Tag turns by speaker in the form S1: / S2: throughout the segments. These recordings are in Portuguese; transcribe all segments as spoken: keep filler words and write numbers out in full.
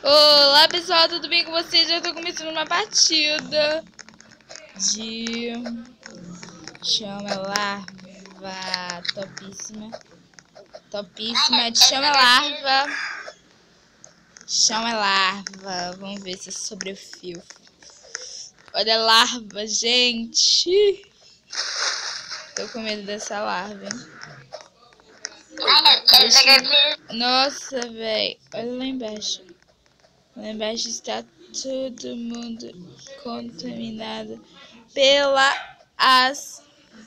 S1: Olá pessoal, tudo bem com vocês? Já tô começando uma partida de chama larva topíssima, topíssima de chama larva, chama larva. Vamos ver se eu sobrevivo. Olha a larva, gente. Tô com medo dessa larva, hein? Deixa... Nossa, velho, olha lá embaixo. Lá embaixo está todo mundo contaminado pela as.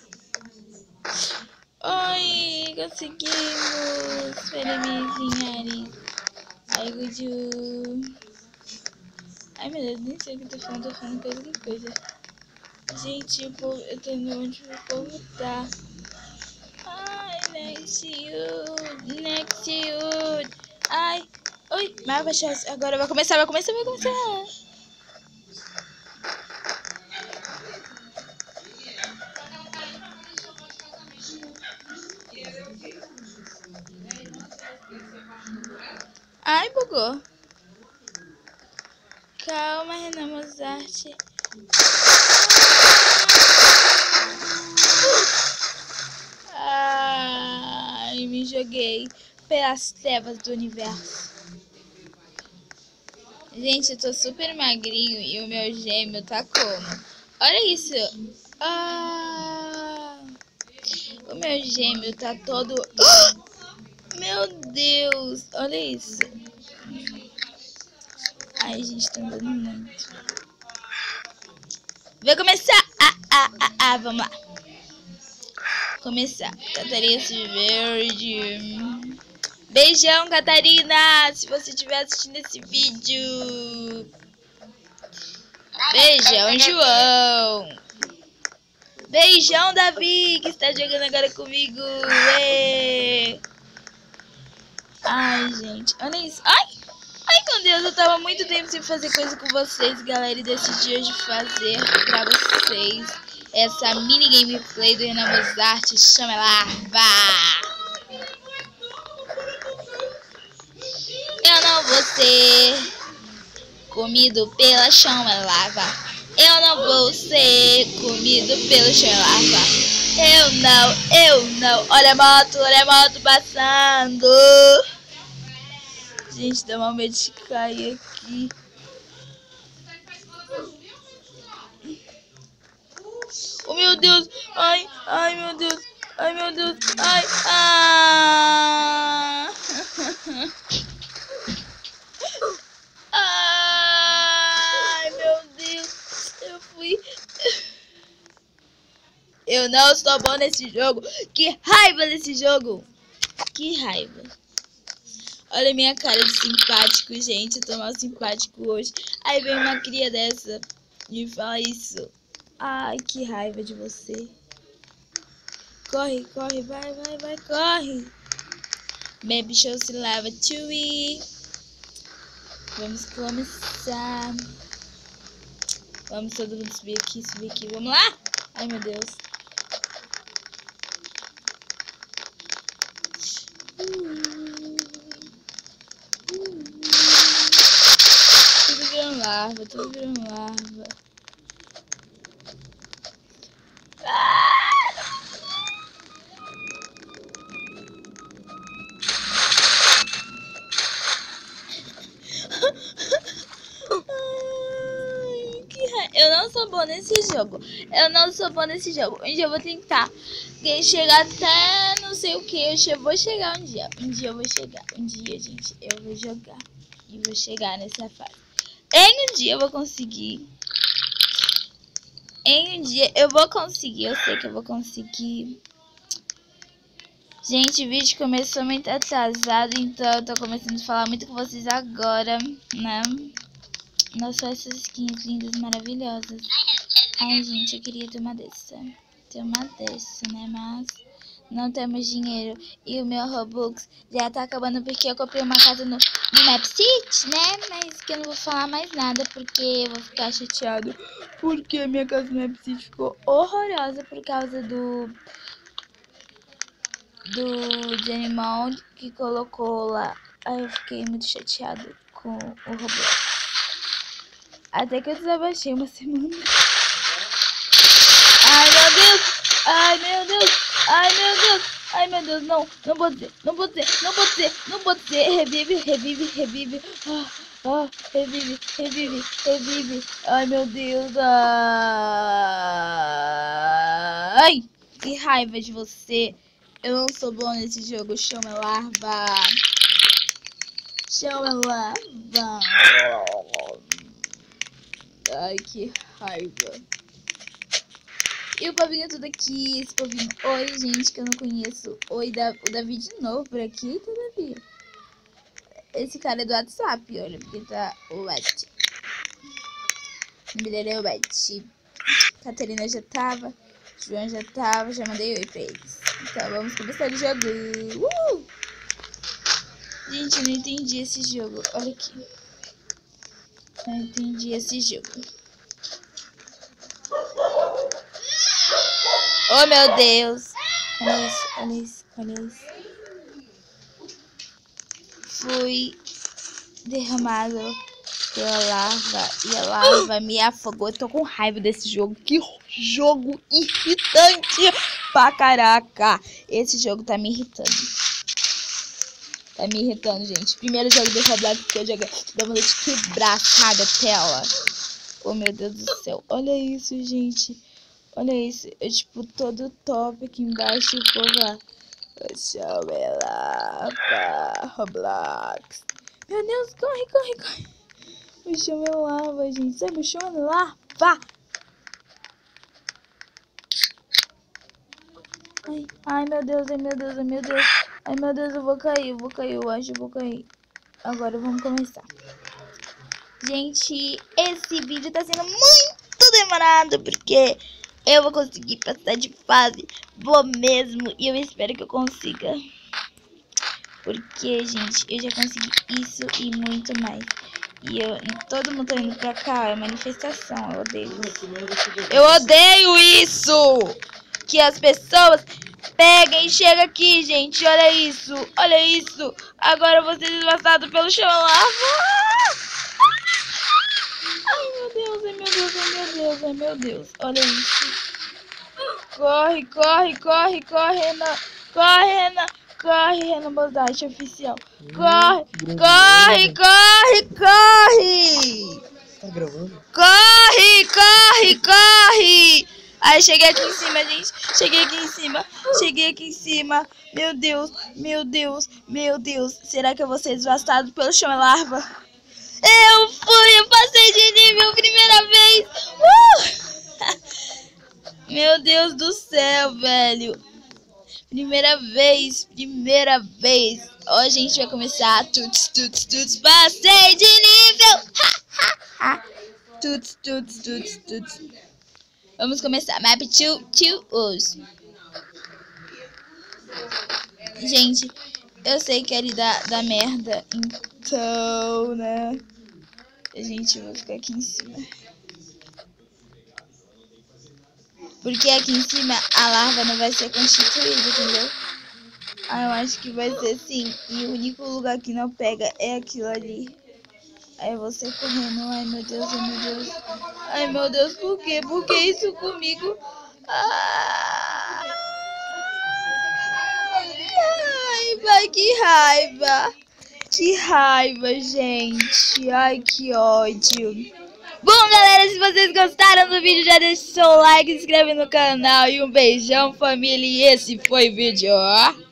S1: Oi, conseguimos felizmente. Ai, Guju. Ai, meu Deus, nem sei o que eu tô falando, tô falando coisa de coisa. Gente, o povo, eu tô indo onde o povo tá. Ai, next you, next you. Ai, oi, mas vai baixar. Agora vai começar, vai começar, vai começar. Ai, bugou. Calma, Renan Mozart. Ai, me joguei pelas trevas do universo. Gente, eu tô super magrinho e o meu gêmeo tá como? Olha isso. Ah, o meu gêmeo tá todo... Oh, meu Deus, olha isso. Ai, gente, tá andando muito. Vai começar. Ah, ah, ah, ah, vamos lá. Começar. Catarina Verde. Beijão, Catarina, se você estiver assistindo esse vídeo. Beijão, João. Beijão, Davi, que está jogando agora comigo. Ê. Ai, gente, olha isso. Ai, ai, meu Deus, eu tava muito tempo sem fazer coisa com vocês, galera, e decidi hoje fazer pra vocês essa mini gameplay do Renan Mozart, chama larva. Eu não vou ser comido pela chama larva. Eu não vou ser comido pela chama larva. Eu não, eu não. Olha a moto, olha a moto passando. Gente, dá uma medo de cair aqui. Oh, meu Deus. Ai, ai, meu Deus. Ai, meu Deus. Ai, ah. Ai, meu Deus. Eu fui. Eu não estou bom nesse jogo. Que raiva desse jogo. Que raiva. Olha a minha cara de simpático, gente. Eu tô mal simpático hoje. Aí vem uma cria dessa e fala isso. Ai, que raiva de você. Corre, corre, vai, vai, vai, corre. Baby show se lava to ir. Vamos começar. Vamos todo mundo subir aqui, subir aqui. Vamos lá? Ai, meu Deus. Tudo virando larva, tudo virando larva. Ai, que ra... Eu não sou bom nesse jogo. Eu não sou bom nesse jogo. Um dia eu vou tentar chegar até não sei o que. Eu vou chegar um dia. Um dia eu vou chegar. Um dia, gente, eu vou jogar. E vou chegar nessa fase. Em um dia eu vou conseguir. Em um dia eu vou conseguir. Eu sei que eu vou conseguir. Gente, o vídeo começou muito atrasado, então eu tô começando a falar muito com vocês agora, né? Nossa, essas skins lindas, maravilhosas. Ai, gente, eu queria ter uma dessa. Ter uma dessa, né? Mas não temos dinheiro. E o meu Robux já tá acabando porque eu comprei uma casa no, no Map City, né? Mas que eu não vou falar mais nada porque eu vou ficar chateado. Porque a minha casa no Map City ficou horrorosa por causa do... do Jenny Mount que colocou lá. Aí eu fiquei muito chateado com o Roblox. Até que eu desabaixei uma semana. Ai, meu Deus! Ai, meu Deus! Ai, meu Deus! Ai, meu Deus, não! Não pode ser! Não pode ser! Não pode ser! Não pode ser! Revive, revive, revive! Ah, ah, revive, revive, revive! Ai, meu Deus! Ai! Que raiva de você! Eu não sou bom nesse jogo. Chama larva! Chama larva! Ai, que raiva! E o povinho tudo aqui, esse povinho. Oi, gente, que eu não conheço. Oi, da, o Davi de novo por aqui. Eita, Davi. Esse cara é do WhatsApp, olha, porque tá o Wet. O nome dele é o Wet. Catarina já tava. João já tava, já mandei oi pra eles. Então, vamos começar o jogo. Uh! Gente, eu não entendi esse jogo. Olha aqui. Não entendi esse jogo. Oh, meu Deus. Olha isso, olha isso, olha isso. Fui derramado pela larva e a larva me afogou. Eu tô com raiva desse jogo. Que jogo irritante pra caraca. Esse jogo tá me irritando. Tá me irritando, gente. Primeiro jogo do Roblox que eu joguei. Dá vontade de quebrar, sabe, a tela. Oh, meu Deus do céu. Olha isso, gente. Olha isso, eu tipo todo top aqui embaixo e o povo lá. Chama ela pra Roblox. Meu Deus, corre, corre, corre. O chão é lava, gente. Sabe, o chão é lava. Ai, ai, meu Deus, ai, meu Deus, ai, meu Deus. Ai, meu Deus, eu vou cair, eu vou cair, eu acho, eu vou cair. Agora vamos começar. Gente, esse vídeo tá sendo muito demorado, porque eu vou conseguir passar de fase. Vou mesmo. E eu espero que eu consiga. Porque, gente, eu já consegui isso e muito mais. E eu, todo mundo tá indo pra cá. É manifestação. Eu odeio isso. Eu odeio isso. Que as pessoas peguem e chegam aqui, gente. Olha isso. Olha isso. Agora eu vou ser desvastado pelo chão lava. Ai, meu Deus, ai, meu Deus, ai, meu Deus, ai, meu Deus. Olha isso. Corre, corre, corre, corre, Renan. Corre, Renan. Corre, Renan Bozatti oficial. Corre, corre, corre, corre.
S2: Tá gravando?
S1: Corre, corre, corre. Ai, cheguei aqui em cima, gente. Cheguei aqui em cima. Cheguei aqui em cima. Meu Deus, meu Deus, meu Deus. Será que eu vou ser devastado pelo chão larva? Eu fui, eu passei de nível primeira vez. Uh! Meu Deus do céu, velho. Primeira vez, primeira vez. Ó, a gente vai começar. Tuts, tuts, tuts. Passei de nível. Ha, ha, ha. Tuts, tuts, tuts, tuts. Vamos começar. Map two, two, os. Gente, eu sei que ele dá, dá merda. Então, né? A gente vai ficar aqui em cima. Porque aqui em cima a larva não vai ser constituída, entendeu? Ah, eu acho que vai ser assim. E o único lugar que não pega é aquilo ali. Aí você correndo. Ai, meu Deus, ai, meu Deus. Ai, meu Deus, por quê? Por que isso comigo? Ah... Ai, vai, que raiva. Que raiva, gente. Ai, que ódio. Bom, galera, se vocês gostaram do vídeo, já deixa o seu like, se inscreve no canal e um beijão, família. E esse foi o vídeo, ó.